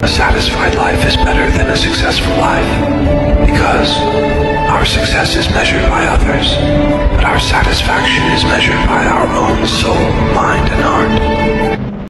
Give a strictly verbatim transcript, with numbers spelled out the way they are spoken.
A satisfied life is better than a successful life, because our success is measured by others, but our satisfaction is measured by our own soul, mind, and heart.